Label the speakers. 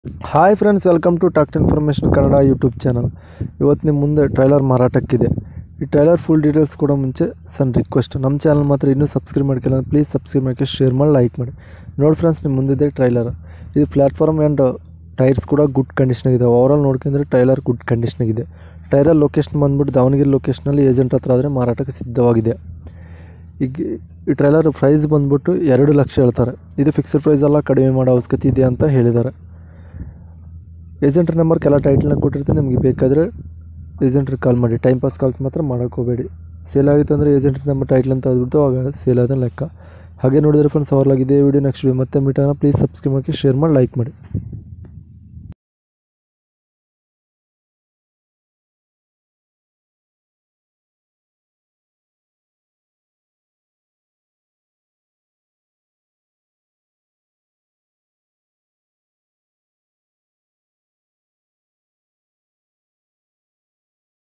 Speaker 1: Hi friends, welcome to tact information Kannada YouTube channel. ಇವತ್ತು ನಿಮ್ಮ ಮುಂದೆ ಟ್ರೈಲರ್ ಮಾರಾಟಕ್ಕಿದೆ. ಈ ಟ್ರೈಲರ್ ಫುಲ್ ಡೀಟೇಲ್ಸ್ ಕೂಡ ಮುಂಚೆ ಸಣ್ಣ ರಿಕ್ವೆಸ್ಟ್, ನಮ್ಮ ಚಾನಲ್ ಮಾತ್ರ ಇನ್ನೂ ಸಬ್ಸ್ಕ್ರೈಬ್ ಮಾಡ್ಕೊಳ್ಳಿ, ಪ್ಲೀಸ್ ಸಬ್ಸ್ಕ್ರೈಬ್ ಮಾಡಿ, ಶೇರ್ ಮಾಡಿ, ಲೈಕ್ ಮಾಡಿ. ನೋಡಿ ಫ್ರೆಂಡ್ಸ್, ನಿಮ್ಮ ಮುಂದಿದೆ ಟ್ರೈಲರ್. ಇದು ಪ್ಲ್ಯಾಟ್ಫಾರ್ಮ್ ಆ್ಯಂಡ್ ಟೈರ್ಸ್ ಕೂಡ ಗುಡ್ ಕಂಡೀಷನಾಗಿದೆ. ಓವರಾಲ್ ನೋಡ್ಕೊಂಡ್ರೆ ಟ್ರೈಲರ್ ಗುಡ್ ಕಂಡೀಷನಾಗಿದೆ. ಟೈಲರ್ ಲೊಕೇಶನ್ ಬಂದ್ಬಿಟ್ಟು ದಾವಣಗೆರೆ ಲೊಕೇಶನಲ್ಲಿ ಏಜೆಂಟ್ ಹತ್ರ ಆದರೆ ಮಾರಾಟಕ್ಕೆ ಸಿದ್ಧವಾಗಿದೆ. ಈಗ ಈ ಟ್ರೈಲರ್ ಪ್ರೈಸ್ ಬಂದ್ಬಿಟ್ಟು 2 ಲಕ್ಷ ಹೇಳ್ತಾರೆ. ಇದು ಫಿಕ್ಸ್ಡ್ ಪ್ರೈಸ್ ಅಲ್ಲ, ಕಡಿಮೆ ಮಾಡೋ ಅವಶ್ಯಕತೆ ಇದೆ ಅಂತ ಹೇಳಿದ್ದಾರೆ. ಏಜೆಂಟ್ರ ನಂಬರ್ ಕೆಲ ಟೈಟಲ್ನ ಕೊಟ್ಟಿರ್ತೀನಿ, ನಿಮಗೆ ಬೇಕಾದರೆ ಏಜೆಂಟ್ರಿಗೆ ಕಾಲ್ ಮಾಡಿ. ಟೈಮ್ ಪಾಸ್ ಕಾಲ್ಸ್ ಮಾತ್ರ ಮಾಡೋಕ್ಕೋಗಬೇಡಿ. ಸೇಲ್ ಆಗುತ್ತೆ ಅಂದರೆ ಏಜೆಂಟ್ರ ನಂಬರ್ ಟೈಟ್ಲ್ ಅಂತ ಆದ್ಬಿಟ್ಟು ಆಗ ಸೇಲ್ ಆದ ಲೆಕ್ಕ. ಹಾಗೆ ನೋಡಿದ್ರೆ ಫ್ರೆಂಡ್ಸ್, ಅವರ್ಲಾಗಿದೆ ವಿಡಿಯೋ. ನೆಕ್ಸ್ಟ್ ವಿಡಿಯೋ ಮತ್ತೆ ಮೀಟಾನ. ಪ್ಲೀಸ್ ಸಬ್ಸ್ಕ್ರೈಬ್ ಮಾಡಿ, ಶೇರ್ ಮಾಡಿ, ಲೈಕ್ ಮಾಡಿ.